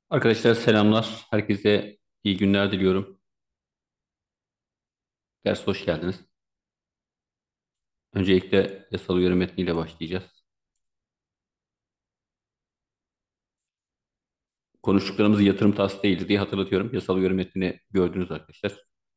Arkadaşlar selamlar. Herkese iyi günler diliyorum. Ders hoş geldiniz. Öncelikle yasal uyarı metniyle başlayacağız. Konuştuklarımız yatırım tavsiyesi değildir diye hatırlatıyorum. Yasal uyarı metnini gördünüz arkadaşlar.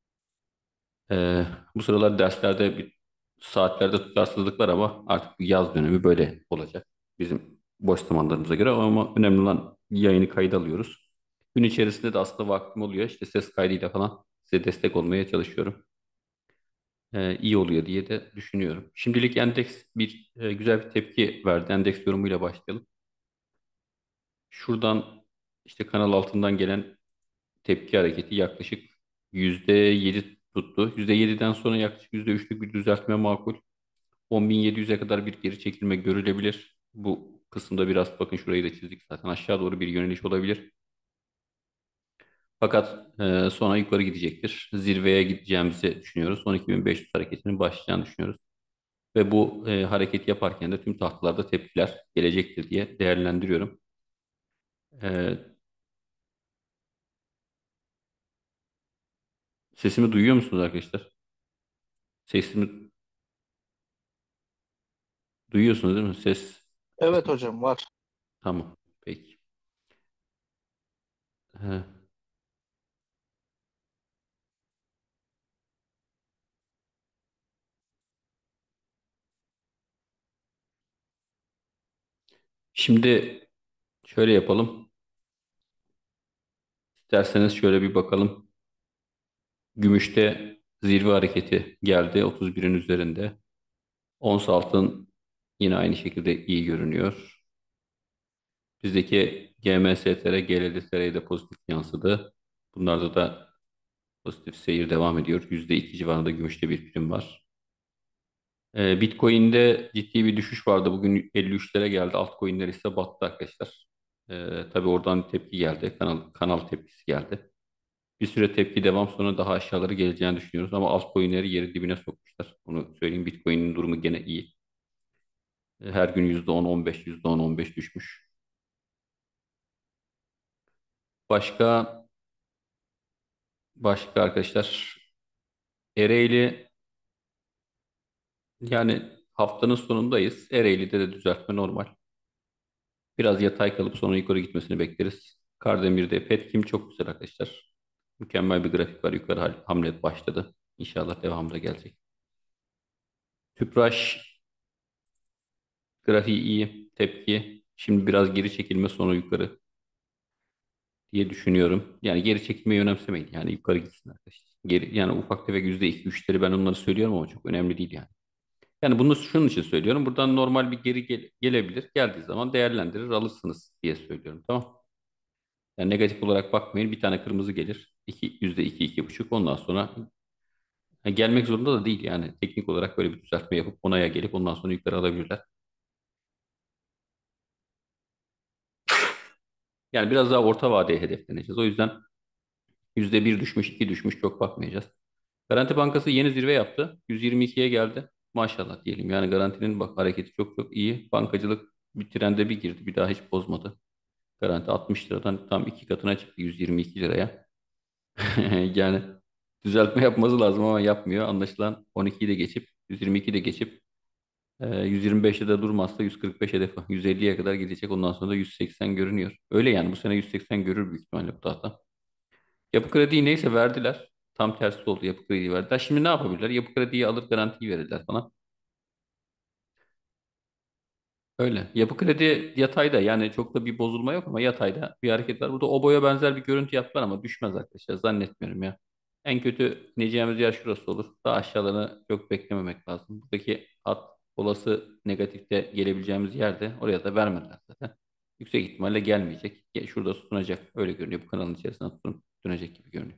Bu sıralar derslerde saatlerde tutarsızlık var ama artık bu yaz dönemi böyle olacak. Bizim boş zamanlarımıza göre ama önemli olan yayını kayda alıyoruz. Gün içerisinde de aslında vaktim oluyor. İşte ses kaydıyla falan size destek olmaya çalışıyorum. İyi oluyor diye de düşünüyorum. Şimdilik endeks güzel bir tepki verdi. Endeks yorumuyla başlayalım. Şuradan işte kanal altından gelen tepki hareketi yaklaşık %7 tuttu. %7'den sonra yaklaşık %3'lük bir düzeltme makul. 10.700'e kadar bir geri çekilme görülebilir. Bu kısımda biraz bakın şurayı da çizdik zaten aşağı doğru bir yöneliş olabilir. Fakat sonra yukarı gidecektir. Zirveye gideceğimizi düşünüyoruz. 12.500 hareketinin başlayacağını düşünüyoruz. Ve bu hareketi yaparken de tüm tahtalarda tepkiler gelecektir diye değerlendiriyorum. E, Sesimi duyuyor musunuz arkadaşlar? Sesimi duyuyorsunuz değil mi? Evet Sesim. hocam var. Tamam. Peki. E, Şimdi şöyle yapalım. İsterseniz şöyle bir bakalım. Gümüşte zirve hareketi geldi 31'in üzerinde. Ons altın yine aynı şekilde iyi görünüyor. Bizdeki GMSTR, GLDSR'ye de pozitif yansıdı. Bunlarda da pozitif seyir devam ediyor. %2 civarında gümüşte bir prim var. Bitcoin'de ciddi bir düşüş vardı. Bugün 53'lere geldi. Altcoin'ler ise battı arkadaşlar. Tabii oradan tepki geldi. Kanal tepkisi geldi. Bir süre tepki devam sonra daha aşağıları geleceğini düşünüyoruz. Ama altcoin'leri yeri dibine sokmuşlar. Onu söyleyeyim. Bitcoin'in durumu gene iyi. Her gün %10-15, %10-15 düşmüş. Başka başka arkadaşlar. Ereğli yani haftanın sonundayız. Ereğli'de de düzeltme normal. Biraz yatay kalıp sonra yukarı gitmesini bekleriz. Kardemir'de Petkim çok güzel arkadaşlar. Mükemmel bir grafik var. Yukarı hamle başladı. İnşallah devamı da gelecek. Tüpraş grafiği iyi. Tepki. Şimdi biraz geri çekilme sonra yukarı diye düşünüyorum. Yani geri çekilmeyi önemsemeyin. Yani yukarı gitsin arkadaşlar. Yani ufak tefek %2-3'leri ben onları söylüyorum ama çok önemli değil yani. Yani bunu şunun için söylüyorum. Buradan normal bir gelebilir. Geldiği zaman değerlendirir alırsınız diye söylüyorum. Tamam. Yani negatif olarak bakmayın. Bir tane kırmızı gelir. %2, 2,5. Ondan sonra gelmek zorunda da değil yani. Teknik olarak böyle bir düzeltme yapıp onaya gelip ondan sonra yukarı alabilirler. Yani biraz daha orta vadeye hedefleneceğiz. O yüzden %1 düşmüş, 2 düşmüş çok bakmayacağız. Garanti Bankası yeni zirve yaptı. 122'ye geldi. Maşallah diyelim. Yani garantinin bak hareketi çok çok iyi. Bankacılık bir trende bir girdi. Bir daha hiç bozmadı. Garanti 60 liradan tam iki katına çıktı 122 liraya. Yani düzeltme yapması lazım ama yapmıyor. Anlaşılan 12'yi de geçip 122'yi de geçip 125'te de durmazsa 145 hedefi 150'ye kadar gidecek. Ondan sonra da 180 görünüyor. Öyle yani bu sene 180 görür büyük ihtimalle bu tahta. Yapı krediyi neyse verdiler. Tam tersi oldu yapı krediyi verdiler. Şimdi ne yapabilirler? Yapı krediyi alır garantiyi verirler falan. Öyle. Yapı kredi yatayda yani çok da bir bozulma yok ama yatayda bir hareket var. Burada oboya benzer bir görüntü yaptılar ama düşmez arkadaşlar. Zannetmiyorum ya. En kötü ineceğimiz yer şurası olur. Daha aşağılarını çok beklememek lazım. Buradaki hat olası negatifte gelebileceğimiz yerde oraya da vermediler zaten. Yüksek ihtimalle gelmeyecek. Şurada tutunacak. Öyle görünüyor. Bu kanalın içerisinde tutunacak gibi görünüyor.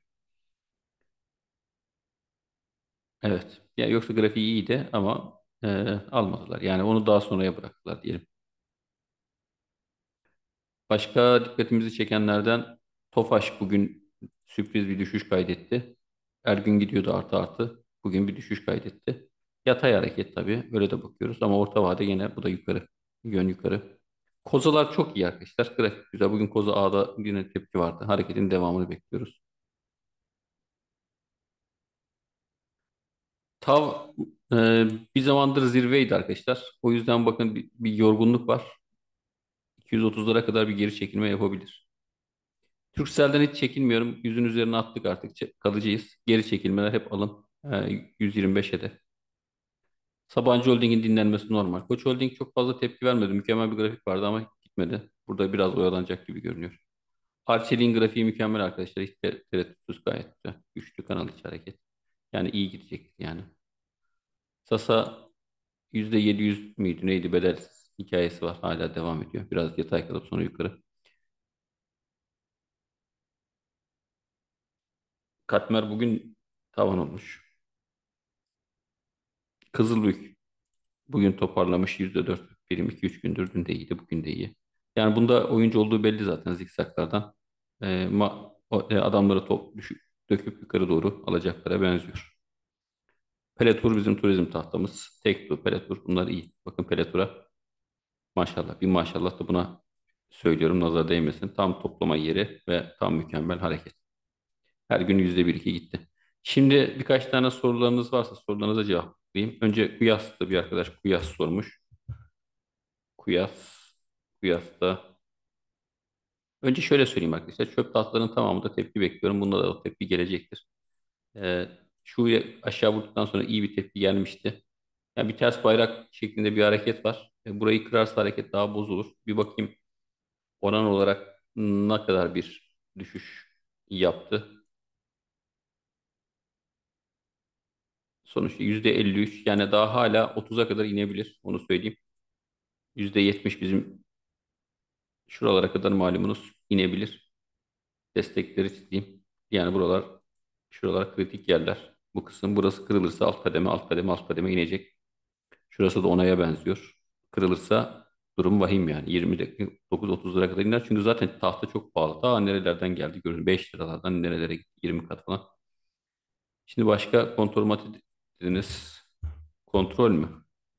Evet. Ya yoksa grafiği iyiydi ama almadılar. Yani onu daha sonraya bıraktılar diyelim. Başka dikkatimizi çekenlerden Tofaş bugün sürpriz bir düşüş kaydetti. Her gün gidiyordu artı artı. Bugün bir düşüş kaydetti. Yatay hareket tabii. Öyle de bakıyoruz ama orta vade yine bu da yukarı. Yön yukarı. Kozalar çok iyi arkadaşlar. Grafik güzel. Bugün Koza A'da yine tepki vardı. Hareketin devamını bekliyoruz. Tav bir zamandır zirveydi arkadaşlar. O yüzden bakın bir yorgunluk var. 230'lara kadar bir geri çekilme yapabilir. Turkcell'den hiç çekinmiyorum. Yüzün üzerine attık artık. Kalıcıyız. Geri çekilmeler hep alın. 125 hedef. Sabancı Holding'in dinlenmesi normal. Koç Holding çok fazla tepki vermedi. Mükemmel bir grafik vardı ama gitmedi. Burada biraz oyalanacak gibi görünüyor. Arçelik'in grafiği mükemmel arkadaşlar. Hiç tereddütsüz gayet güzel. Güçlü kanal içi hareket. Yani iyi gidecek yani. Sasa %700 müydü neydi bedelsiz hikayesi var. Hala devam ediyor. Biraz yatay kalıp sonra yukarı. Katmer bugün tavan olmuş. Kızılbük bugün toparlamış %4 birim 2-3 gündür. Dün de iyiydi, bugün de iyi. Yani bunda oyuncu olduğu belli zaten zikzaklardan. Adamları döküp yukarı doğru alacaklara benziyor. Peletur bizim turizm tahtamız. Tektur, Peletur bunlar iyi. Bakın Peletur'a maşallah. Bir maşallah da buna söylüyorum nazar değmesin. Tam toplama yeri ve tam mükemmel hareket. Her gün %1-2 gitti. Şimdi birkaç tane sorularınız varsa sorularınıza cevaplayayım. Önce Kuyas'ta bir arkadaş Kuyas sormuş. Kuyas, Kuyas'ta. Önce şöyle söyleyeyim arkadaşlar. Çöp tahtalarının tamamında tepki bekliyorum. Bunda da o tepki gelecektir. Ee, aşağı vurduktan sonra iyi bir tepki gelmişti. Yani bir ters bayrak şeklinde bir hareket var. Burayı kırarsa hareket daha bozulur. Bir bakayım oran olarak ne kadar bir düşüş yaptı. Sonuçta %53 yani daha hala 30'a kadar inebilir. Onu söyleyeyim. %70 bizim şuralara kadar malumunuz inebilir. Destekleri çizeyim. Yani şuralar kritik yerler. Bu kısım burası kırılırsa alt kademe alt kademe alt kademe inecek. Şurası da onaya benziyor. Kırılırsa durum vahim yani. 29-30 lira kadar iner. Çünkü zaten tahta çok pahalı. Daha nerelerden geldi görün. 5 liralardan nerelere gitti. 20 kat falan. Şimdi başka kontrol dediniz. Kontrol mü?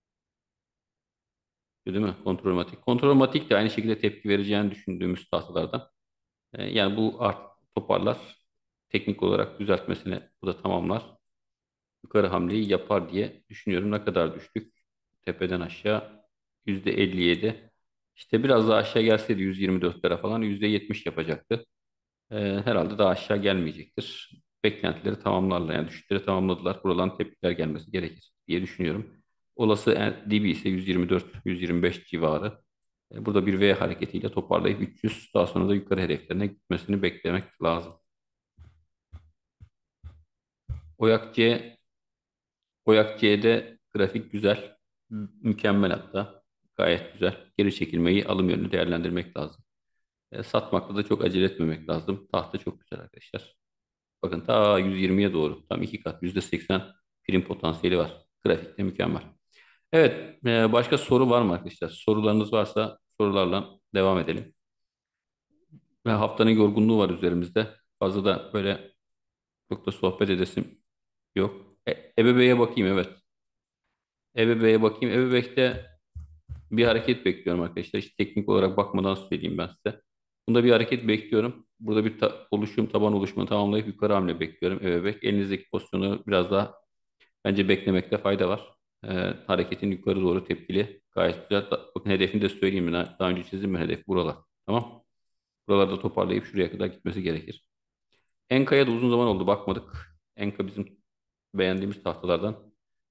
Değil mi? Kontrolmatik. Kontrolmatik de aynı şekilde tepki vereceğini düşündüğümüz tahtalardan. Yani bu toparlar. Teknik olarak düzeltmesine bu da tamamlar. Yukarı hamleyi yapar diye düşünüyorum. Ne kadar düştük? Tepeden aşağı %57. İşte biraz daha aşağı gelseydi 124'lere falan %70 yapacaktı. Herhalde daha aşağı gelmeyecektir. Beklentileri tamamlarlar. Yani düşüşleri tamamladılar. Buradan tepkiler gelmesi gerekir diye düşünüyorum. Olası DB ise 124-125 civarı. Burada bir V hareketiyle toparlayıp 300 daha sonra da yukarı hedeflerine gitmesini beklemek lazım. Oyak C, Oyak C'de grafik güzel. Mükemmel hatta. Gayet güzel. Geri çekilmeyi alım yönünü değerlendirmek lazım. Satmakta da çok acele etmemek lazım. Tahta çok güzel arkadaşlar. Bakın ta 120'ye doğru. Tam 2 kat. %80 prim potansiyeli var. Grafikte mükemmel. Evet. Başka soru var mı arkadaşlar? Sorularınız varsa sorularla devam edelim. Ve haftanın yorgunluğu var üzerimizde. Fazla da böyle çok da sohbet edesim yok. Ebeve'ye bakayım evet. Ebeve'ye bakayım. Ebeve'de bir hareket bekliyorum arkadaşlar. Hiç teknik olarak bakmadan söyleyeyim ben size. Bunda bir hareket bekliyorum. Burada bir taban oluşumu tamamlayıp yukarı hamle bekliyorum. Ebebek. Elinizdeki pozisyonu biraz daha bence beklemekte fayda var. Hareketin yukarı doğru tepkili. Gayet güzel. Bakın hedefini de söyleyeyim. Daha önce çizdim ben hedef buralar. Tamam. Buralarda toparlayıp şuraya kadar gitmesi gerekir. Enka'ya da uzun zaman oldu bakmadık. Enka bizim beğendiğimiz tahtalardan.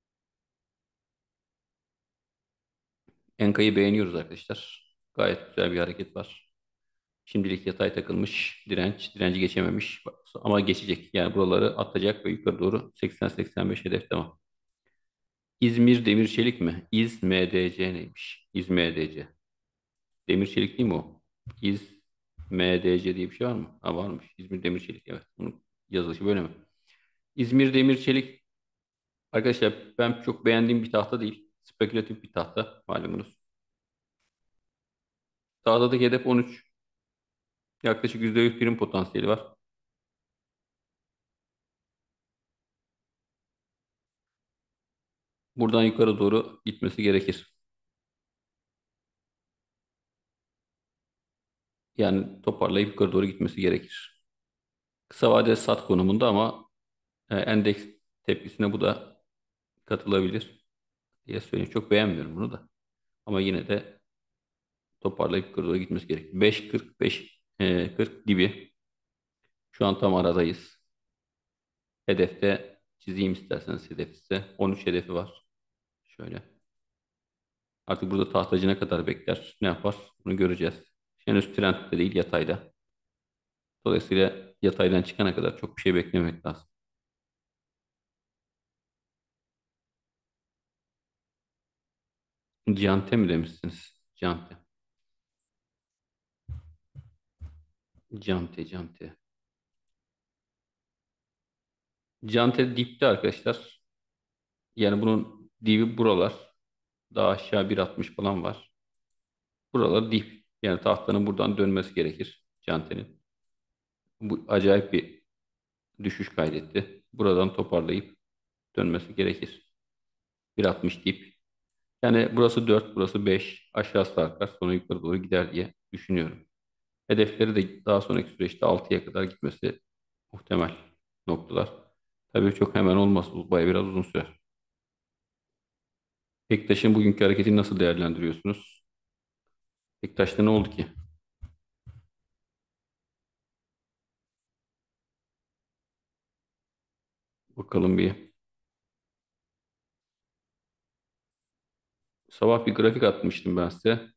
Enka'yı beğeniyoruz arkadaşlar. Gayet güzel bir hareket var. Şimdilik yatay takılmış. Direnci geçememiş. Ama geçecek. Yani buraları atacak ve yukarı doğru 80-85 hedef devam. İzmir Demir Çelik mi? İzMDC neymiş? İzMDC. Demir Çelik değil mi o? İzMDC diye bir şey var mı? Ha varmış. İzmir Demir Çelik evet. Bunun yazılışı böyle mi? İzmir Demir Çelik arkadaşlar ben çok beğendiğim bir tahta değil. Spekülatif bir tahta malumunuz. Tahtadaki hedef 13. Yaklaşık %100 prim potansiyeli var. Buradan yukarı doğru gitmesi gerekir. Yani toparlayıp yukarı doğru gitmesi gerekir. Kısa vadeli sat konumunda ama endeks tepkisine bu da katılabilir diye söyleyeyim. Çok beğenmiyorum bunu da. Ama yine de toparlayıp yukarı doğru gitmesi gerekir. 5.40, 5.40 gibi. Şu an tam aradayız. Hedefte çizeyim isterseniz hedef size. 13 hedefi var. Şöyle. Artık burada tahtacı ne kadar bekler, ne yapar bunu göreceğiz. Henüz trendde değil, yatayda. Dolayısıyla yataydan çıkana kadar çok bir şey beklememek lazım. Cante mi demişsiniz? Cante. Cante, Cante. Cante dipte arkadaşlar. Yani bunun dibi buralar. Daha aşağı 1.60 falan var. Buralar dip. Yani tahtanın buradan dönmesi gerekir. Cante'nin. Bu acayip bir düşüş kaydetti. Buradan toparlayıp dönmesi gerekir. 1.60 dip. Yani burası 4, burası 5. Aşağı sarkar sonra yukarı doğru gider diye düşünüyorum. Hedefleri de daha sonraki süreçte 6'ya kadar gitmesi muhtemel noktalar. Tabii çok hemen olmaz. Bu bayağı biraz uzun sürer. Bektaş'ın bugünkü hareketini nasıl değerlendiriyorsunuz? Bektaş'ta ne oldu ki? Bakalım bir. Sabah bir grafik atmıştım ben size.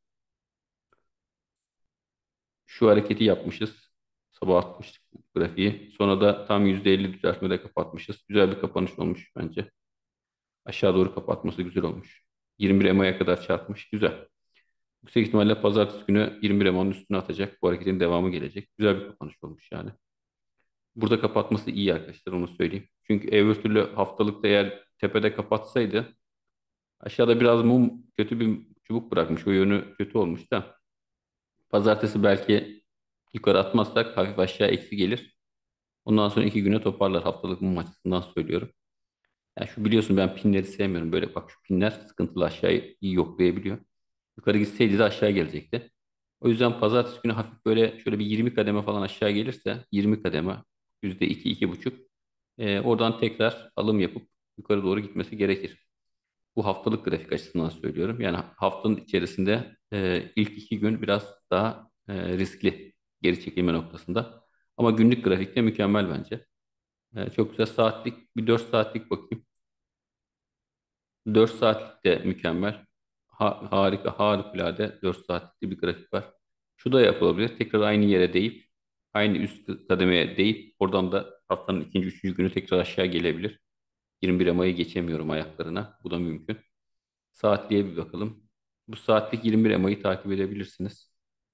Şu hareketi yapmışız. Sabah atmıştık bu grafiği. Sonra da tam %50 düzeltmede kapatmışız. Güzel bir kapanış olmuş bence. Aşağı doğru kapatması güzel olmuş. 21 EMA'ya kadar çarpmış. Güzel. Yüksek ihtimalle pazartesi günü 21 EMA'nın üstüne atacak. Bu hareketin devamı gelecek. Güzel bir kapanış olmuş yani. Burada kapatması iyi arkadaşlar, onu söyleyeyim. Çünkü öbür türlü haftalıkta eğer tepede kapatsaydı, aşağıda biraz mum, kötü bir çubuk bırakmış. O yönü kötü olmuş da. Pazartesi belki yukarı atmazsak hafif aşağı eksi gelir. Ondan sonra 2 güne toparlar, haftalık mum açısından söylüyorum. Yani şu, biliyorsun ben pinleri sevmiyorum. Böyle bak, şu pinler sıkıntılı, aşağıyı iyi yoklayabiliyor. Yukarı gitseydi de aşağı gelecekti. O yüzden pazartesi günü hafif böyle şöyle bir 20 kademe falan aşağı gelirse, 20 kademe, %2, 2,5, oradan tekrar alım yapıp yukarı doğru gitmesi gerekir. Bu haftalık grafik açısından söylüyorum. Yani haftanın içerisinde ilk 2 gün biraz daha riskli, geri çekilme noktasında. Ama günlük grafikte mükemmel bence. Çok güzel, saatlik bir 4 saatlik bakayım. 4 saatlik de mükemmel. Harika, harikulade 4 saatlik bir grafik var. Şu da yapılabilir. Tekrar aynı yere değip, aynı üst kademeye değip, oradan da haftanın ikinci, üçüncü günü tekrar aşağı gelebilir. 21 Mayı geçemiyorum ayaklarına. Bu da mümkün. Saatliğe bir bakalım. Bu saatlik 21 Mayı takip edebilirsiniz.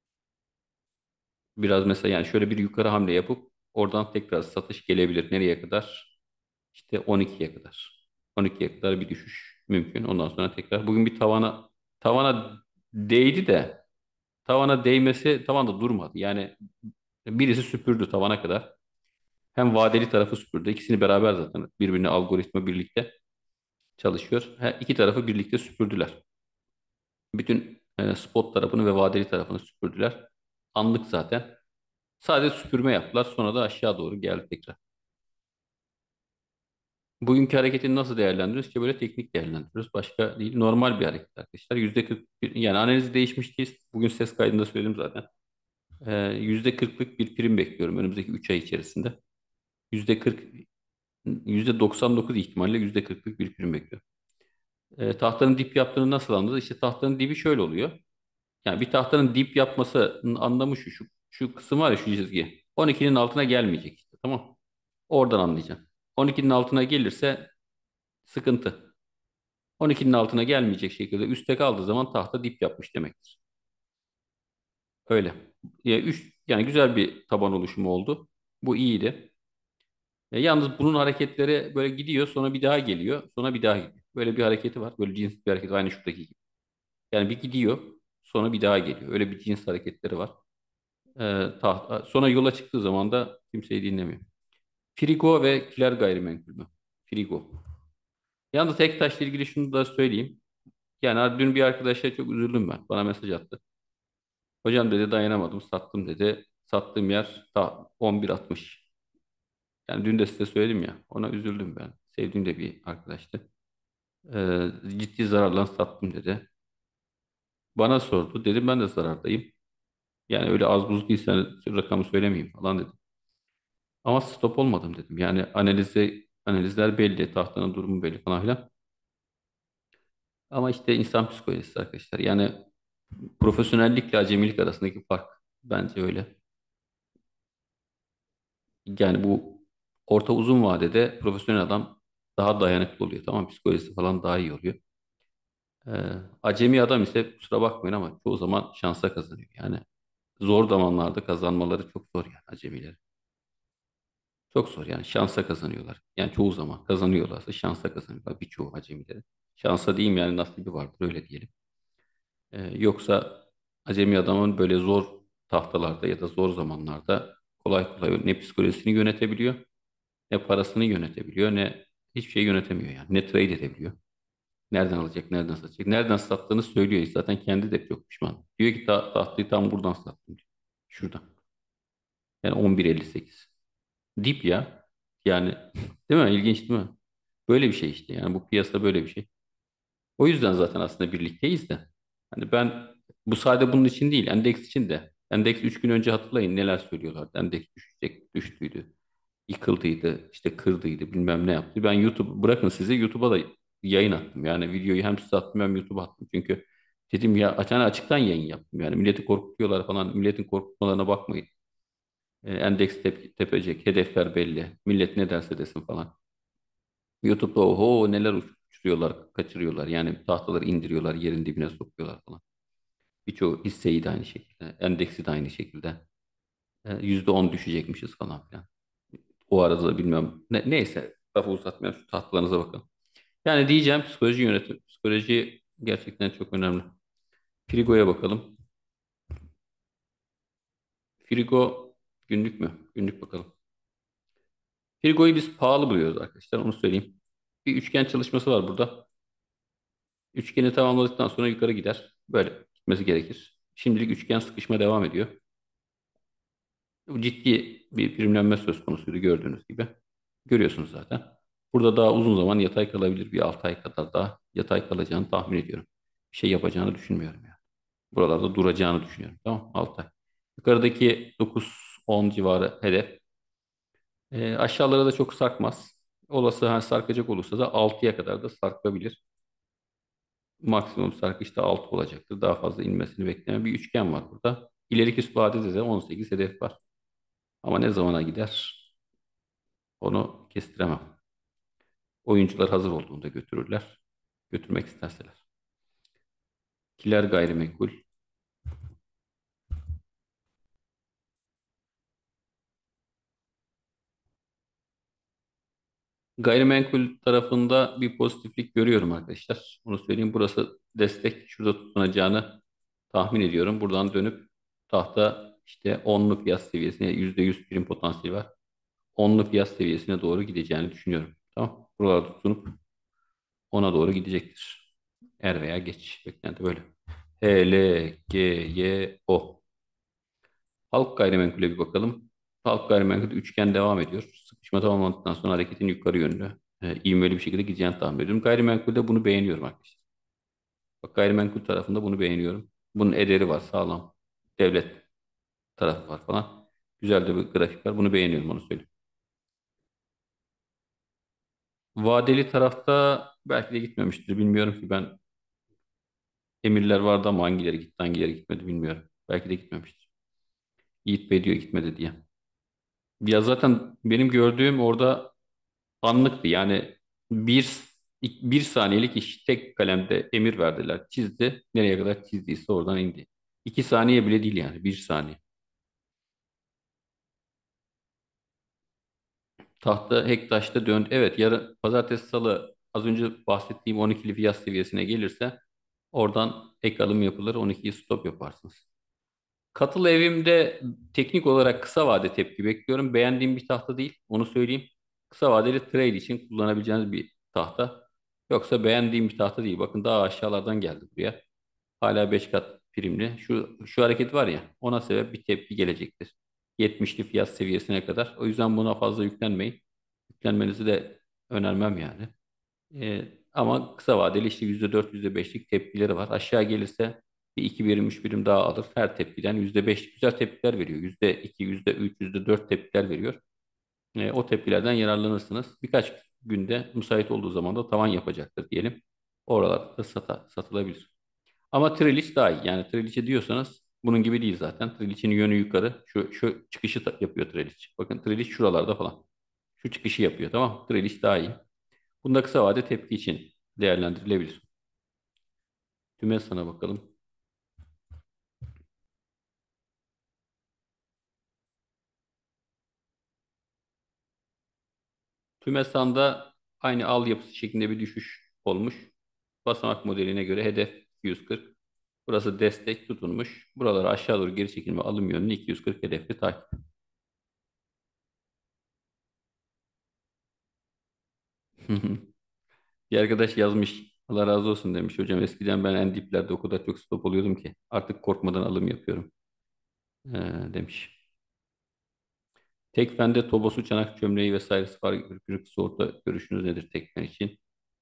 Biraz mesela yani şöyle bir yukarı hamle yapıp oradan tekrar satış gelebilir. Nereye kadar? İşte 12'ye kadar. 12'ye kadar bir düşüş mümkün. Ondan sonra tekrar bugün bir tavana değdi de, tavana değmesi, tavanda durmadı. Yani birisi süpürdü tavana kadar. Hem vadeli tarafı süpürdü. İkisini beraber zaten birbirine algoritma birlikte çalışıyor. İki tarafı birlikte süpürdüler. Bütün spot tarafını ve vadeli tarafını süpürdüler. Anlık zaten. Sadece süpürme yaptılar. Sonra da aşağı doğru geldi tekrar. Bugünkü hareketini nasıl değerlendiriyoruz? İşte böyle teknik değerlendiriyoruz. Başka değil. Normal bir hareket arkadaşlar. %41, yani analiz değişmiş değil. Bugün ses kaydında söyledim zaten. %40'lık bir prim bekliyorum önümüzdeki 3 ay içerisinde. %40, %99 ihtimalle %40'lık bir prim bekliyorum. Tahtanın dip yaptığını nasıl anladın? İşte tahtanın dibi şöyle oluyor. Yani bir tahtanın dip yapmasının anlamı şu kısım var ya, şu çizgi. 12'nin altına gelmeyecek işte, tamam. Oradan anlayacaksın. 12'nin altına gelirse sıkıntı. 12'nin altına gelmeyecek şekilde üstte kaldığı zaman tahta dip yapmış demektir. Öyle. Yani güzel bir taban oluşumu oldu. Bu iyiydi. Yalnız bunun hareketleri böyle gidiyor, sonra bir daha geliyor, sonra bir daha gidiyor. Böyle bir hareketi var. Böyle cins bir hareket, aynı şuradaki gibi. Yani bir gidiyor, sonra bir daha geliyor. Öyle bir cins hareketleri var. Tahta. Sonra yola çıktığı zaman da kimseyi dinlemiyor. Frigo ve kiler gayrimenkul mü? Frigo. Yalnız Tektaş'la ilgili şunu da söyleyeyim. Yani dün bir arkadaşa çok üzüldüm ben. Bana mesaj attı. Hocam dedi dayanamadım sattım dedi. Sattığım yer ta 11.60. Yani dün de size söyledim ya, ona üzüldüm ben. Sevdiğim de bir arkadaştı. Ciddi zararla sattım dedi. Bana sordu. Dedim ben de zarardayım. Yani öyle az buz değil, sen rakamı söylemeyeyim falan dedim. Ama stop olmadım dedim. Yani analizler belli, tahtanın durumu belli falan filan. Ama işte insan psikolojisi arkadaşlar. Yani profesyonellikle acemilik arasındaki fark bence öyle. Yani bu orta uzun vadede profesyonel adam daha dayanıklı oluyor. Tamam, psikolojisi falan daha iyi oluyor. Acemi adam ise kusura bakmayın ama çoğu zaman şansa kazanıyor. Yani zor zamanlarda kazanmaları çok zor yani acemiler. Çok zor yani şansa kazanıyorlar. Yani çoğu zaman kazanıyorlarsa şansa kazanıyorlar birçoğu acemileri. Şansa diyeyim yani, nasibi vardır öyle diyelim. Yoksa acemi adamın böyle zor tahtalarda ya da zor zamanlarda kolay kolay ne psikolojisini yönetebiliyor, ne parasını yönetebiliyor, ne hiçbir şey yönetemiyor yani. Ne trade edebiliyor. Nereden alacak, nereden satacak, nereden sattığını söylüyor. Zaten kendi de çok pişman. Diyor ki tahtayı tam buradan sattım diyor. Şuradan. Yani 11.58. Dip ya. Yani değil mi? İlginç değil mi? Böyle bir şey işte. Yani bu piyasa böyle bir şey. O yüzden zaten aslında birlikteyiz de. Hani ben bu sadece bunun için değil, endeks için de. Endeks 3 gün önce hatırlayın neler söylüyorlardı. Endeks düşecek, düştüydü, yıkıldıydı, işte kırdıydı, bilmem ne yaptı. Ben YouTube, bırakın sizi, YouTube'a da yayın attım. Yani videoyu hem size attım hem YouTube'a attım. Çünkü dedim ya, açıktan yayın yaptım. Yani milleti korkutuyorlar falan. Milletin korkutmalarına bakmayın. Endeks tepecek, hedefler belli. Millet ne derse desin falan. YouTube'da oho neler uçuruyorlar, kaçırıyorlar. Yani tahtaları indiriyorlar, yerin dibine sokuyorlar falan. Birçoğu hisseyi de aynı şekilde, endeksi de aynı şekilde. %10 düşecekmişiz falan filan. O arada da bilmem. Neyse, lafı uzatmayalım, şu tahtalarınıza bakın. Yani diyeceğim, psikoloji yönetim. Psikoloji gerçekten çok önemli. Frigo'ya bakalım. Frigo günlük mü? Günlük bakalım. Frigo'yu biz pahalı buluyoruz arkadaşlar, onu söyleyeyim. Bir üçgen çalışması var burada. Üçgeni tamamladıktan sonra yukarı gider. Böyle gitmesi gerekir. Şimdilik üçgen sıkışma devam ediyor. Bu ciddi bir primlenme söz konusuydu gördüğünüz gibi. Görüyorsunuz zaten. Burada daha uzun zaman yatay kalabilir. Bir 6 ay kadar daha yatay kalacağını tahmin ediyorum. Bir şey yapacağını düşünmüyorum yani. Buralarda duracağını düşünüyorum. Tamam, 6 ay. Yukarıdaki 9-10 civarı hedef. Aşağılara da çok sarkmaz. Olası sarkacak olursa da 6'ya kadar da sarkabilir. Maksimum sarkış da 6 olacaktır. Daha fazla inmesini bekleyen bir üçgen var burada. İleriki vadede de 18 hedef var. Ama ne zamana gider onu kestiremem. Oyuncular hazır olduğunda götürürler. Götürmek isterseler. Kiler gayrimenkul. Gayrimenkul tarafında bir pozitiflik görüyorum arkadaşlar. Onu söyleyeyim. Burası destek. Şurada tutunacağını tahmin ediyorum. Buradan dönüp tahta işte onlu fiyat seviyesine, %100 prim potansiyeli var. Onlu fiyat seviyesine doğru gideceğini düşünüyorum. Tamam. Buralarda tutunup ona doğru gidecektir. Er veya geç. Beklenti böyle. H, L, G, Y, O. Halk gayrimenkule bir bakalım. Halk gayrimenkul üçgen devam ediyor. Sıkışma tamamlandıktan sonra hareketin yukarı yönlü, ivmeli bir şekilde gideceğini tahmin ediyorum. Gayrimenkulde bunu beğeniyorum arkadaşlar. Bak, gayrimenkul tarafında bunu beğeniyorum. Bunun ederi var, sağlam. Devlet tarafı var falan. Güzel de bir grafik var. Bunu beğeniyorum, onu söyleyeyim. Vadeli tarafta belki de gitmemiştir. Bilmiyorum ki ben, emirler vardı ama hangileri gitti hangileri gitmedi bilmiyorum. Belki de gitmemiştir. Yiğit Bey diyor gitmedi diye. Ya zaten benim gördüğüm orada anlıktı. Yani bir, bir saniyelik iş, tek kalemde emir verdiler. Çizdi. Nereye kadar çizdiyse oradan indi. 2 saniye bile değil yani. 1 saniye. Tahta Hektaş'ta döndü. Evet, yarın pazartesi salı az önce bahsettiğim 12'li fiyat seviyesine gelirse oradan ek alım yapılır. 12'yi stop yaparsınız. Katılı evimde teknik olarak kısa vade tepki bekliyorum. Beğendiğim bir tahta değil, onu söyleyeyim. Kısa vadeli trade için kullanabileceğiniz bir tahta. Yoksa beğendiğim bir tahta değil. Bakın daha aşağılardan geldi buraya. Hala 5 kat primli. Şu hareket var ya, ona sebep bir tepki gelecektir. 70'li fiyat seviyesine kadar. O yüzden buna fazla yüklenmeyin. Yüklenmenizi de önermem yani. Ama kısa vadeli işte %4, %5'lik tepkileri var. Aşağı gelirse bir iki birim, üç birim daha alır. Her tepkiden %5 güzel tepkiler veriyor. %2, %3, %4 tepkiler veriyor. O tepkilerden yararlanırsınız. Birkaç günde müsait olduğu zaman da tavan yapacaktır diyelim. Oralarda da satılabilir. Ama Triliç daha iyi. Yani Triliç'e diyorsanız bunun gibi değil zaten. Triliç'in yönü yukarı. Şu çıkışı yapıyor Triliç. Bakın Triliç şuralarda falan. Şu çıkışı yapıyor, tamam mı? Triliç daha iyi. Bunda kısa vade tepki için değerlendirilebilir. TÜMESAN'a bakalım. TÜMESAN'da aynı al yapısı şeklinde bir düşüş olmuş. Basamak modeline göre hedef 240. Burası destek tutunmuş. Buraları aşağı doğru geri çekilme alım yönünü 240 hedefli takip. Bir arkadaş yazmış. Allah razı olsun demiş. Hocam eskiden ben en diplerde o kadar çok stop oluyordum ki artık korkmadan alım yapıyorum demiş. Tekfen'de Tobosu, çanak çömleği vesairesi var. Kırık soğukta görüşünüz nedir Tekfen için?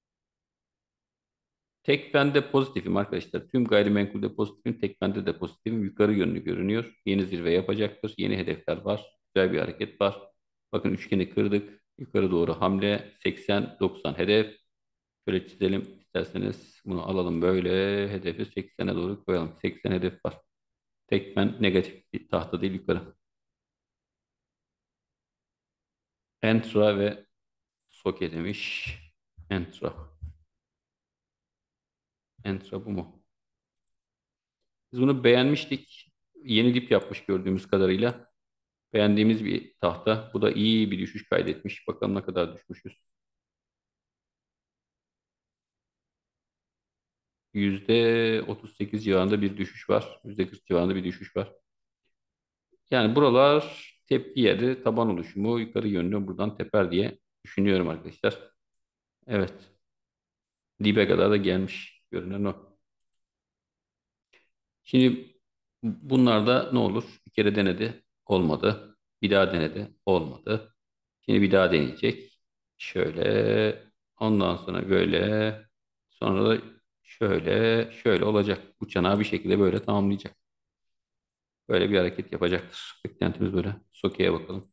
Tekfen'de pozitifim arkadaşlar. Tüm gayrimenkulde pozitifim. Tekfen'de de pozitifim. Yukarı yönlü görünüyor. Yeni zirve yapacaktır. Yeni hedefler var. Güzel bir hareket var. Bakın üçgeni kırdık. Yukarı doğru hamle. 80-90 hedef. Şöyle çizelim isterseniz. Bunu alalım böyle. Hedefi 80'e doğru koyalım. 80 hedef var. Tekfen negatif bir tahta değil, yukarı. Entra ve Soke demiş. Entra. Entra bu mu? Biz bunu beğenmiştik. Yeni dip yapmış gördüğümüz kadarıyla. Beğendiğimiz bir tahta. Bu da iyi bir düşüş kaydetmiş. Bakalım ne kadar düşmüşüz. %38 civarında bir düşüş var. %40 civarında bir düşüş var. Yani buralar tepki yeri, taban oluşumu yukarı yönlü buradan teper diye düşünüyorum arkadaşlar. Evet. Dibe kadar da gelmiş. Görünen o. Şimdi bunlarda ne olur? Bir kere denedi. Olmadı. Bir daha denedi. Olmadı. Şimdi bir daha deneyecek. Şöyle. Ondan sonra böyle. Sonra da şöyle olacak. Bu çanağı bir şekilde böyle tamamlayacak. Böyle bir hareket yapacaktır. Beklentimiz böyle. Soke'ye bakalım.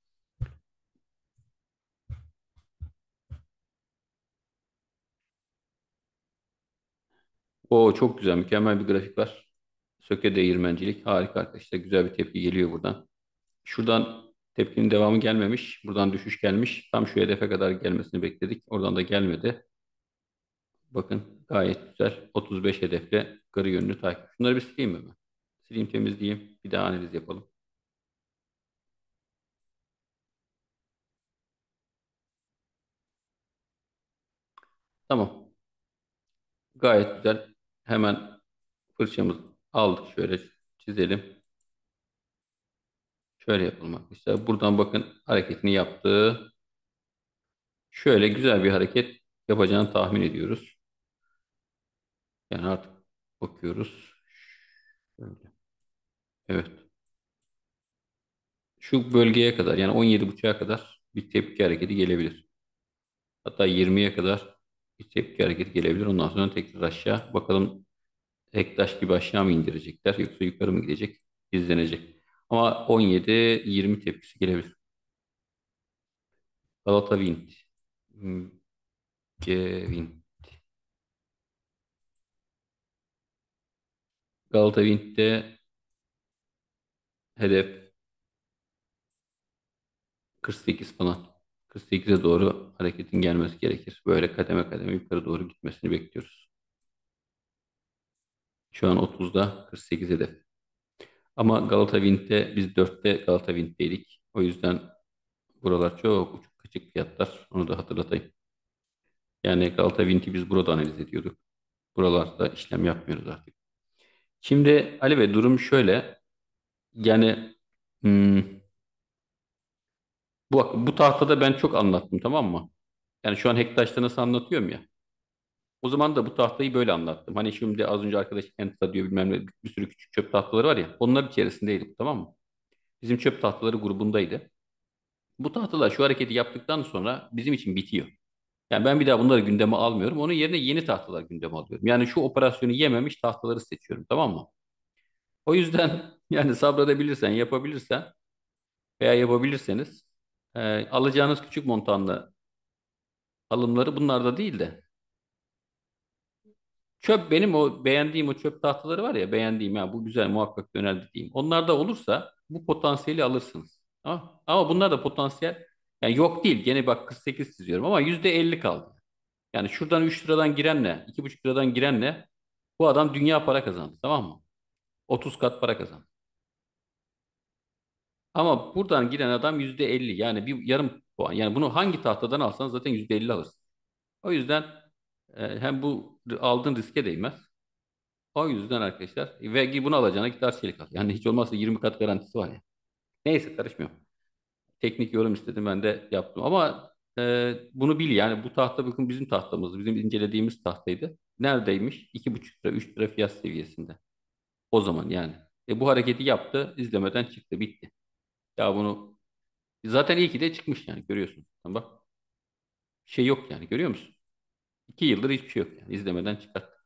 O çok güzel. Mükemmel bir grafik var. Söke değirmencilik. Harika arkadaşlar. Güzel bir tepki geliyor buradan. Şuradan tepkinin devamı gelmemiş. Buradan düşüş gelmiş. Tam şu hedefe kadar gelmesini bekledik. Oradan da gelmedi. Bakın gayet güzel. 35 hedefle yukarı yönlü takip. Şunları bir sileyim mi ben? Sileyim, temizleyeyim. Bir daha analiz yapalım. Tamam. Gayet güzel. Hemen fırçamızı aldık. Şöyle çizelim. Şöyle yapalım arkadaşlar. Buradan bakın hareketini yaptı. Şöyle güzel bir hareket yapacağını tahmin ediyoruz. Yani artık bakıyoruz. Şöyle. Evet. Şu bölgeye kadar yani 17.5'a kadar bir tepki hareketi gelebilir. Hatta 20'ye kadar bir tepki hareketi gelebilir. Ondan sonra tekrar aşağı. Bakalım Ektaş gibi aşağı mı indirecekler yoksa yukarı mı gidecek? İzlenecek. Ama 17-20 tepkisi gelebilir. Galata Wind. Hmm, Wind. Galata Wind'de hedef 48 falan. 48'e doğru hareketin gelmesi gerekir. Böyle kademe kademe yukarı doğru gitmesini bekliyoruz. Şu an 30'da, 48 hedef. Ama Galata Wind'de biz 4'te Galata Wind'deydik. O yüzden buralar çok uçuk kaçık fiyatlar. Onu da hatırlatayım. Yani Galata Wind'i biz burada analiz ediyorduk. Buralarda işlem yapmıyoruz artık. Şimdi Ali Bey, durum şöyle. Yani hmm, bu tahtada ben çok anlattım, tamam mı? Yani şu an Hektaş'ta nasıl anlatıyorum ya. O zaman da bu tahtayı böyle anlattım. Hani şimdi az önce arkadaş Enta diyor bilmem ne bir sürü küçük çöp tahtaları var ya. Onlar içerisindeydi bu, tamam mı? Bizim çöp tahtaları grubundaydı. Bu tahtalar şu hareketi yaptıktan sonra bizim için bitiyor. Yani ben bir daha bunları gündeme almıyorum. Onun yerine yeni tahtalar gündeme alıyorum. Yani şu operasyonu yememiş tahtaları seçiyorum, tamam mı? O yüzden yani sabredebilirsen, yapabilirsen veya yapabilirseniz alacağınız küçük montanlı alımları bunlarda değil de çöp, benim o beğendiğim o çöp tahtaları var ya, beğendiğim ya bu güzel muhakkak döner dediğim. Onlarda olursa bu potansiyeli alırsınız. Ama bunlar da potansiyel yani yok değil. Gene bak 48 çiziyorum ama %50 kaldı. Yani şuradan 3 liradan girenle 2,5 liradan girenle bu adam dünya para kazandı, tamam mı? 30 kat para kazandı. Ama buradan giren adam %50, yani bir yarım puan. Yani bunu hangi tahtadan alsanız zaten %50 alırsın. O yüzden hem bu aldığın riske değmez. O yüzden arkadaşlar ve bunu alacağına git Arçelik al. Yani hiç olmazsa 20 kat garantisi var ya. Neyse karışmıyorum. Teknik yorum istedim, ben de yaptım. Ama bunu bil yani, bu tahta bakın bizim tahtamızdı. Bizim incelediğimiz tahtaydı. Neredeymiş? 2,5 lira 3 lira fiyat seviyesinde. O zaman yani. Bu hareketi yaptı, izlemeden çıktı, bitti. Ya bunu zaten iyi ki de çıkmış yani, görüyorsun. Bak şey yok yani, görüyor musun? 2 yıldır hiçbir şey yok yani, izlemeden çıkarttı.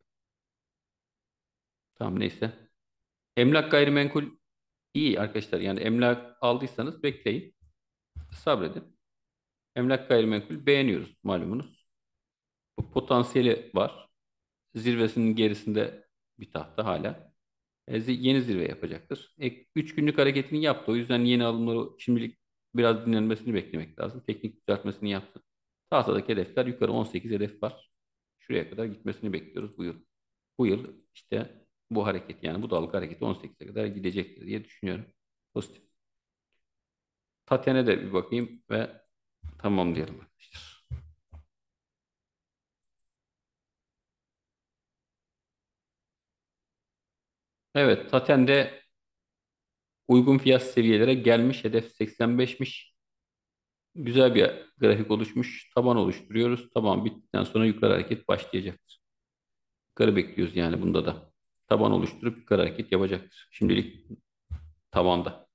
Tamam, neyse. Emlak gayrimenkul iyi arkadaşlar. Yani emlak aldıysanız bekleyin. Sabredin. Emlak gayrimenkul beğeniyoruz malumunuz. Bu potansiyeli var. Zirvesinin gerisinde bir tahta hala. Yeni zirve yapacaktır. 3 günlük hareketini yaptı. O yüzden yeni alımları şimdilik biraz dinlenmesini beklemek lazım. Teknik düzeltmesini yaptı. Tahtadaki hedefler yukarı 18 hedef var. Şuraya kadar gitmesini bekliyoruz bu yıl. Bu yıl işte bu hareket, yani bu dalga hareketi 18'e kadar gidecektir diye düşünüyorum. Pozitif. Taten'e de bir bakayım ve tamamlayalım arkadaşlar. Evet, Taten'de uygun fiyat seviyelere gelmiş. Hedef 85'miş. Güzel bir grafik oluşmuş. Taban oluşturuyoruz. Taban bittikten sonra yukarı hareket başlayacaktır. Yukarı bekliyoruz yani bunda da. Taban oluşturup yukarı hareket yapacaktır. Şimdilik tabanda.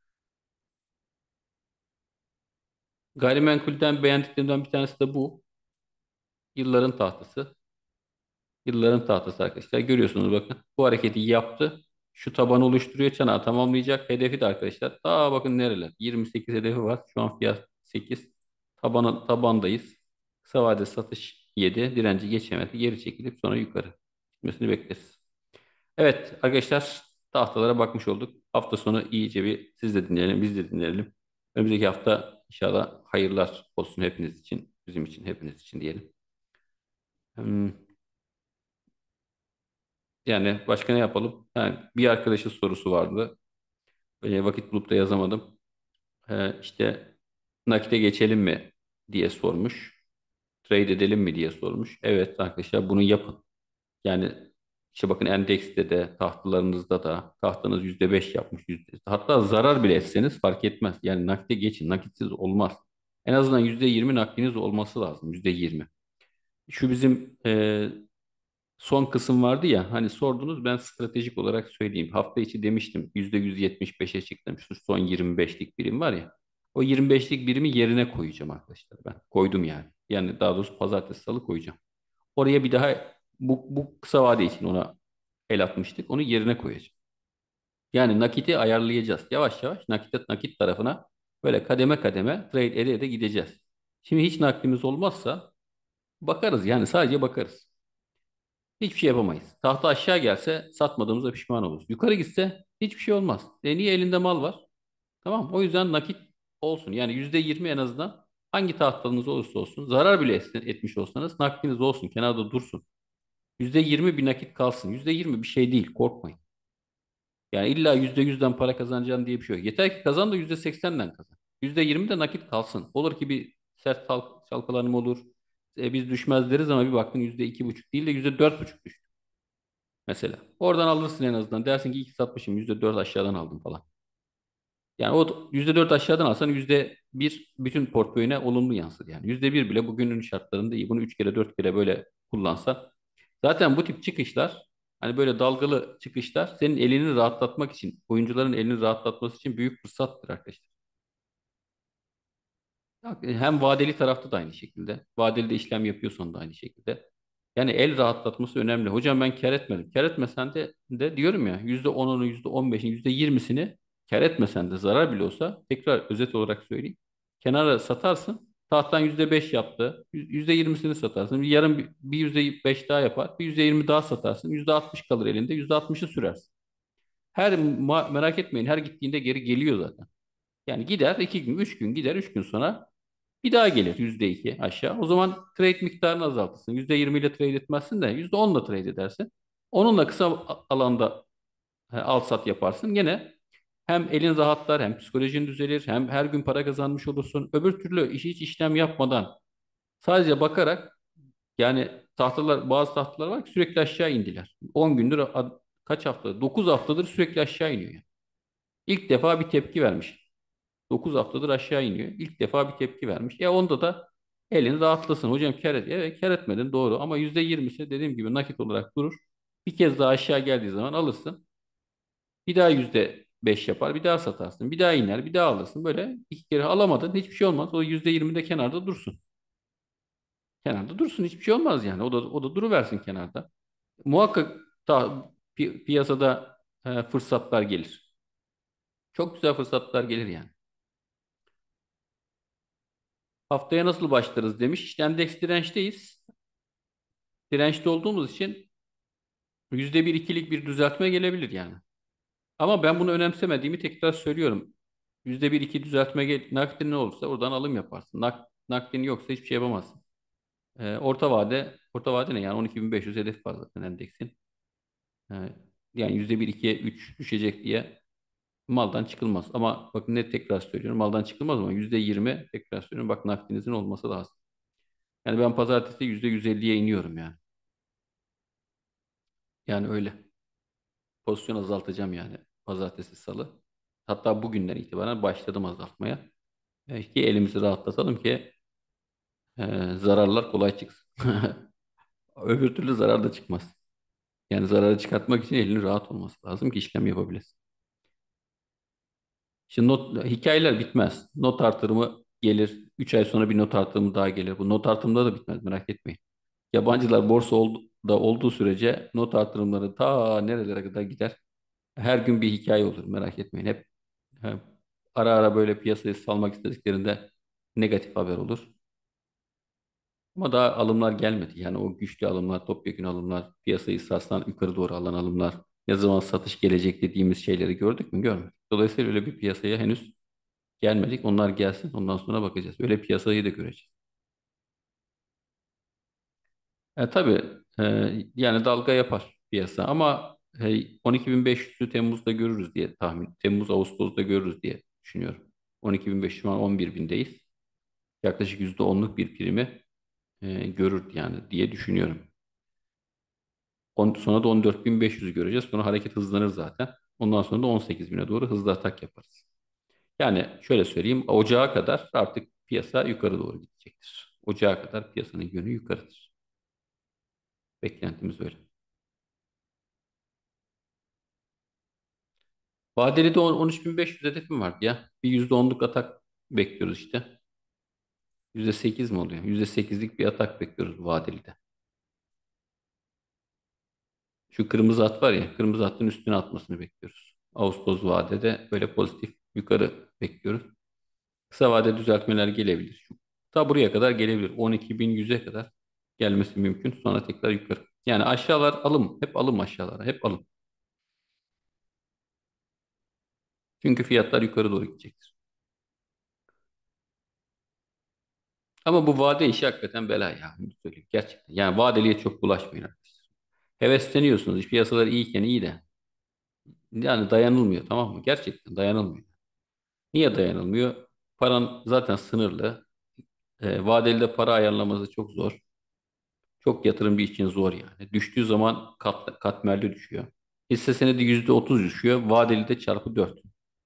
Gayrimenkulden beğendiklerimden bir tanesi de bu. Yılların tahtası. Yılların tahtası arkadaşlar. Görüyorsunuz bakın. Bu hareketi yaptı. Şu tabanı oluşturuyor. Çanağı tamamlayacak. Hedefi de arkadaşlar. Daha bakın nereler. 28 hedefi var. Şu an fiyat 8. Tabandayız. Kısa vade satış 7. Direnci geçemedi. Geri çekilip sonra yukarı gitmesini bekleriz. Evet arkadaşlar, tahtalara bakmış olduk. Hafta sonu iyice bir siz de dinleyelim, biz de dinleyelim. Önümüzdeki hafta inşallah hayırlar olsun hepiniz için, bizim için, hepiniz için diyelim. Hmm, Yani başka ne yapalım? Bir arkadaşın sorusu vardı. Vakit bulup da yazamadım. İşte nakite geçelim mi diye sormuş. Trade edelim mi diye sormuş. Evet arkadaşlar, bunu yapın. Yani işte bakın, endekste de tahtalarınızda da tahtanız %5 yapmış. Hatta zarar bile etseniz fark etmez. Yani nakite geçin. Nakitsiz olmaz. En azından %20 nakdiniz olması lazım. %20. Şu bizim son kısım vardı ya, hani sordunuz, ben stratejik olarak söyleyeyim. Hafta içi demiştim %175'e çıktım. Şu son 25'lik birim var ya. O 25'lik birimi yerine koyacağım arkadaşlar ben. Koydum yani. Yani daha doğrusu pazartesi salı koyacağım. Oraya bir daha bu kısa vade için ona el atmıştık. Onu yerine koyacağız. Yani nakiti ayarlayacağız. Yavaş yavaş nakit tarafına böyle kademe kademe trade ede ede gideceğiz. Şimdi hiç nakdimiz olmazsa bakarız, yani sadece bakarız. Hiçbir şey yapamayız. Tahta aşağı gelse satmadığımıza pişman oluruz. Yukarı gitse hiçbir şey olmaz. Niye, elinde mal var? Tamam. O yüzden nakit olsun. Yani %20 en azından, hangi tahtanız olursa olsun, zarar bile etmiş olsanız nakdiniz olsun. Kenarda dursun. %20 bir nakit kalsın. %20 bir şey değil. Korkmayın. Yani illa %100'den para kazanacaksın diye bir şey yok. Yeter ki kazan da %80'den kazan. %20 de nakit kalsın. Olur ki bir sert çalkalanma olur. Biz düşmez deriz ama bir baktın %2,5 değil de %4,5 düştü mesela. Oradan alırsın en azından. Dersin ki iyi ki satmışım, %4 aşağıdan aldım falan. Yani o %4 aşağıdan alsan %1 bütün portföyüne olumlu yansır yani. %1 bile bugünün şartlarında iyi. Bunu 3 kere 4 kere böyle kullansan. Zaten bu tip çıkışlar hani böyle dalgalı çıkışlar senin elini rahatlatmak için, oyuncuların elini rahatlatması için büyük fırsattır arkadaşlar. Hem vadeli tarafta da aynı şekilde. Vadeli de işlem yapıyorsan da aynı şekilde. Yani el rahatlatması önemli. Hocam ben kar etmedim. Kar etmesen de diyorum ya %10'unu, %15'ini, %20'sini kar etmesen de zarar bile olsa tekrar özet olarak söyleyeyim. Kenara satarsın. Tahttan %5 yaptı. %20'sini satarsın. Yarın bir %5 daha yapar. Bir %20 daha satarsın. %60 kalır elinde. %60'ı sürersin. Merak etmeyin her gittiğinde geri geliyor zaten. Yani gider 2 gün, 3 gün gider 3 gün sonra bir daha gelir %2 aşağı. O zaman trade miktarını azaltırsın. %20 ile trade etmezsin de %10 ile trade edersin. Onunla kısa alanda al sat yaparsın. Gene hem elin rahatlar hem psikolojin düzelir hem her gün para kazanmış olursun. Öbür türlü işi hiç işlem yapmadan sadece bakarak yani bazı tahtalar var ki sürekli aşağı indiler. 10 gündür kaç hafta? 9 haftadır sürekli aşağı iniyor. Yani. İlk defa bir tepki vermiş. 9 haftadır aşağı iniyor. İlk defa bir tepki vermiş. Onda da elini rahatlasın. Hocam kar et. Evet kar etmedin doğru ama %20'si dediğim gibi nakit olarak durur. Bir kez daha aşağı geldiği zaman alırsın. Bir daha %5 yapar. Bir daha satarsın. Bir daha iner. Bir daha alırsın. Böyle 2 kere alamadın. Hiçbir şey olmaz. O %20 de kenarda dursun. Kenarda dursun. Hiçbir şey olmaz yani. O da duruversin kenarda. Muhakkak piyasada fırsatlar gelir. Çok güzel fırsatlar gelir yani. Haftaya nasıl başlarız demiş. İşte endeks dirençteyiz. Dirençte olduğumuz için %1 ikilik bir düzeltme gelebilir yani. Ama ben bunu önemsemediğimi tekrar söylüyorum. %1 iki düzeltme nakdin ne olursa oradan alım yaparsın. Nakdin yoksa hiçbir şey yapamazsın. Orta vade ne yani 12.500 hedef var zaten endeksin. Yani %1 2'ye 3 düşecek diye maldan çıkılmaz. Ama bakın ne tekrar söylüyorum maldan çıkılmaz ama %20 tekrar söylüyorum bak nakdinizin olması lazım. Yani ben pazartesi %150'ye iniyorum yani. Yani öyle. Pozisyon azaltacağım yani pazartesi, salı. Hatta bugünden itibaren başladım azaltmaya. Ki elimizi rahatlatalım ki zararlar kolay çıksın. Öbür türlü zarar da çıkmaz. Yani zararı çıkartmak için elinin rahat olması lazım ki işlem yapabilesin. Şimdi hikayeler bitmez. Not artırımı gelir. 3 ay sonra bir not artırımı daha gelir. Bu not artırımda da bitmez merak etmeyin. Yabancılar da olduğu sürece not artırımları ta nerelere kadar gider. Her gün bir hikaye olur merak etmeyin. Hep ara ara böyle piyasayı salmak istediklerinde negatif haber olur. Ama daha alımlar gelmedi. Yani o güçlü alımlar, topyekün alımlar, piyasayı sarsan yukarı doğru alan alımlar, ne zaman satış gelecek dediğimiz şeyleri gördük mü? Görmedik. Dolayısıyla öyle bir piyasaya henüz gelmedik. Onlar gelsin, ondan sonra bakacağız. Öyle piyasayı da göreceğiz. Tabii yani dalga yapar piyasa ama 12.500'ü Temmuz'da görürüz diye tahmin. Temmuz, Ağustos'ta görürüz diye düşünüyorum. 12.500 şu an 11.000'deyiz. Yaklaşık %10'luk bir primi görür yani diye düşünüyorum. Sonra da 14.500'ü göreceğiz. Sonra hareket hızlanır zaten. Ondan sonra da 18.000'e doğru hızlı atak yaparız. Yani şöyle söyleyeyim. Ocağa kadar artık piyasa yukarı doğru gidecektir. Ocağa kadar piyasanın yönü yukarıdır. Beklentimiz öyle. Vadeli de 13.500 hedefim vardı ya. Bir %10'luk atak bekliyoruz işte. %8 mi oluyor? %8'lik bir atak bekliyoruz vadeli de. Şu kırmızı hat var ya, kırmızı hattın üstüne atmasını bekliyoruz. Ağustos vadede böyle pozitif yukarı bekliyoruz. Kısa vade düzeltmeler gelebilir. Ta buraya kadar gelebilir. 12.100'e kadar gelmesi mümkün. Sonra tekrar yukarı. Yani aşağılar alım. Hep alım aşağılara. Hep alım. Çünkü fiyatlar yukarı doğru gidecektir. Ama bu vade işi hakikaten bela ya. Bunu söyleyeyim. Gerçekten. Yani vadeliye çok bulaşmayın arkadaşlar. Hevesleniyorsunuz. Piyasalar iyiyken iyi de. Yani dayanılmıyor tamam mı? Gerçekten dayanılmıyor. Niye dayanılmıyor? Paran zaten sınırlı. Vadeli de para ayarlaması çok zor. Çok yatırımcı için zor yani. Düştüğü zaman katmerli düşüyor. Hisse senedi %30 düşüyor. Vadeli de çarpı 4.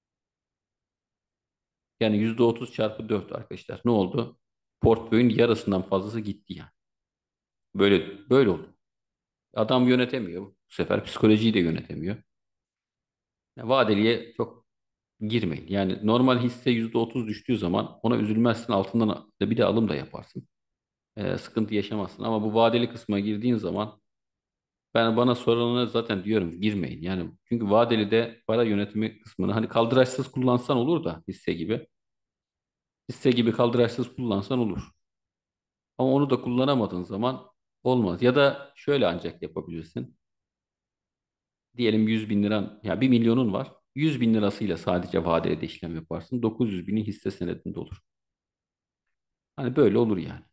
Yani %30 çarpı 4 arkadaşlar. Ne oldu? Portföyün yarısından fazlası gitti yani. Böyle oldu. Adam yönetemiyor. Bu sefer psikolojiyi de yönetemiyor. Ya vadeliye çok girmeyin. Yani normal hisse %30 düştüğü zaman ona üzülmezsin. Altından da bir de alım da yaparsın. Sıkıntı yaşamazsın. Ama bu vadeli kısma girdiğin zaman ben bana sorulana zaten diyorum girmeyin. Yani çünkü vadeli de para yönetimi kısmını hani kaldıraçsız kullansan olur da hisse gibi. Hisse gibi kaldıraçsız kullansan olur. Ama onu da kullanamadığın zaman olmaz. Ya da şöyle ancak yapabilirsin. Diyelim 100 bin liran, ya 1 milyonun var. 100 bin lirasıyla sadece vadeli işlem yaparsın. 900 bini hisse senedinde olur. Hani böyle olur yani.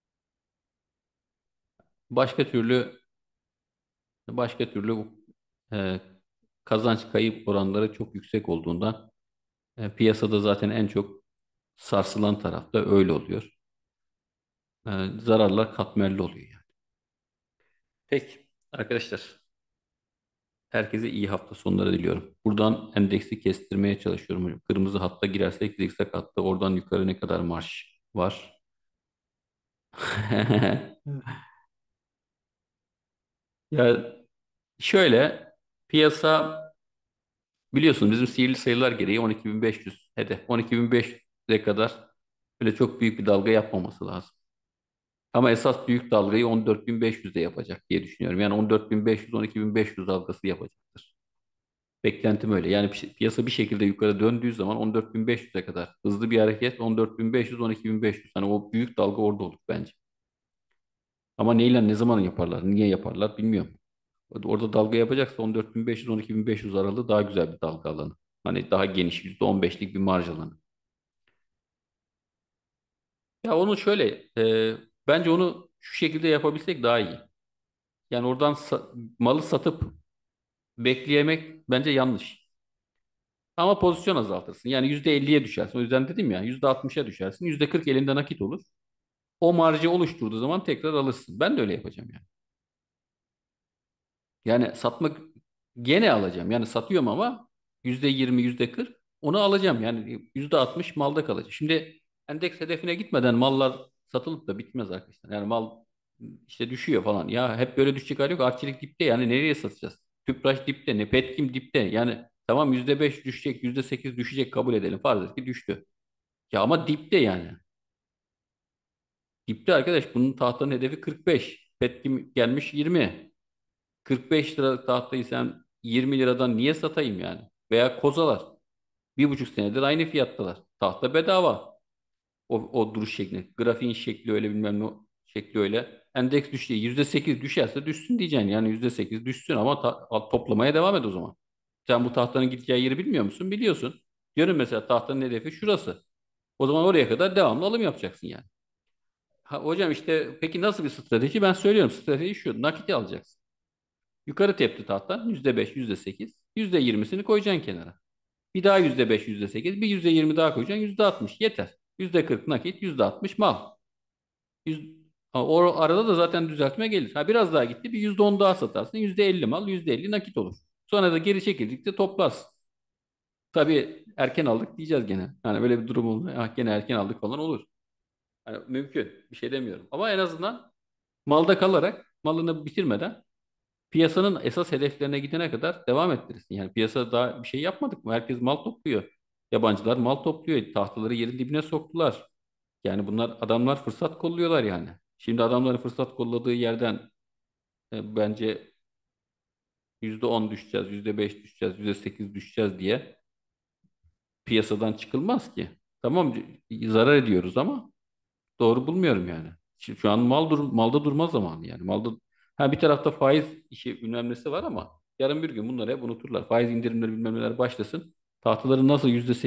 Başka türlü başka türlü e, kazanç kayıp oranları çok yüksek olduğundan piyasada zaten en çok sarsılan tarafta öyle oluyor. Zararlar katmerli oluyor yani. Peki arkadaşlar, herkese iyi hafta sonları diliyorum. Buradan endeksi kestirmeye çalışıyorum. Kırmızı hatta girersek zikzak hatta oradan yukarı ne kadar marş var? Ya şöyle, piyasa biliyorsunuz bizim sihirli sayılar gereği 12.500 hedef. 12.500'e kadar böyle çok büyük bir dalga yapmaması lazım. Ama esas büyük dalgayı 14.500'de yapacak diye düşünüyorum. Yani 14.500, 12.500 dalgası yapacaktır. Beklentim öyle. Yani piyasa bir şekilde yukarı döndüğü zaman 14.500'e kadar hızlı bir hareket, 14.500, 12.500. Hani o büyük dalga orada olur bence. Ama neyle ne zaman yaparlar, niye yaparlar bilmiyorum. Orada dalga yapacaksa 14.500, 12.500 aralığı daha güzel bir dalga alanı. Hani daha geniş %15'lik bir marj alanı. Ya onu şöyle, bence onu şu şekilde yapabilsek daha iyi. Yani oradan malı satıp bekleyemek bence yanlış. Ama pozisyon azaltırsın. Yani %50'ye düşersin. O yüzden dedim ya %60'a düşersin. %40 elinde nakit olur. O marjı oluşturduğu zaman tekrar alırsın. Ben de öyle yapacağım yani. Yani satmak gene alacağım. Yani satıyorum ama %20, %40 onu alacağım. Yani %60 malda kalacak. Şimdi endeks hedefine gitmeden mallar satılıp da bitmez arkadaşlar. Yani mal işte düşüyor falan. Ya hep böyle düşecek hali yok. Arçelik dipte yani nereye satacağız? Tüpraş dipte, ne Petkim dipte. Yani tamam %5 düşecek, %8 düşecek kabul edelim. Farz et ki düştü. Ya ama dipte yani. Dipte arkadaş bunun tahtanın hedefi 45. Petkim gelmiş 20. 45 lira tahtayı sen 20 liradan niye satayım yani? Veya kozalar. 1,5 senedir aynı fiyattalar. Tahta bedava. O duruş şekli. Grafiğin şekli öyle bilmem ne şekli öyle. Endeks düştü. %8 düşerse düşsün diyeceksin. Yani %8 düşsün ama toplamaya devam et o zaman. Sen bu tahtanın gideceği yeri bilmiyor musun? Biliyorsun. Diyorum mesela tahtanın hedefi şurası. O zaman oraya kadar devamlı alım yapacaksın yani. Ha, hocam işte peki nasıl bir strateji? Ben söylüyorum. Strateji şu. Nakiti alacaksın. Yukarı tepti tahta. %5, %8. %20'sini koyacaksın kenara. Bir daha %5, %8. Bir %20 daha koyacaksın. %60. Yeter. %40 nakit, %60 mal. Yüz- O arada da zaten düzeltme gelir. Ha biraz daha gitti. Bir %10 daha satarsın. %50 mal, %50 nakit olur. Sonra da geri çekildikçe toplarsın. Tabii erken aldık diyeceğiz gene. Yani böyle bir durum oldu. Ah, gene erken aldık falan olur. Yani mümkün. Bir şey demiyorum. Ama en azından malda kalarak malını bitirmeden piyasanın esas hedeflerine gidene kadar devam ettirirsin. Yani piyasa daha bir şey yapmadık mı? Herkes mal topluyor. Yabancılar mal topluyor. Tahtaları yerin dibine soktular. Yani bunlar adamlar fırsat kolluyorlar yani. Şimdi adamların fırsat kolladığı yerden bence %10 düşeceğiz, %5 düşeceğiz, %8 düşeceğiz diye piyasadan çıkılmaz ki. Tamam zarar ediyoruz ama doğru bulmuyorum yani. Şu an malda durma zamanı yani. Ha bir tarafta faiz işi bilmem nesi var ama yarın bir gün bunları hep unuturlar. Faiz indirimleri bilmem neler başlasın. Tahtaların nasıl